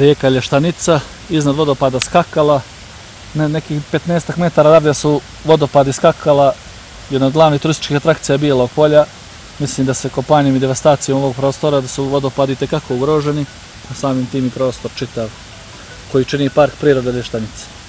Rijeka Lještanica, iznad vodopada Skakala, nekih 15 metara dalje su vodopadi Skakala, jedna od glavnih turističkih atrakcija Bijelog polja. Mislim da se kopanjem i devastacijom ovog prostora da su vodopadi itekako ugroženi, a samim tim i prostor čitav koji čini park prirode Lještanica.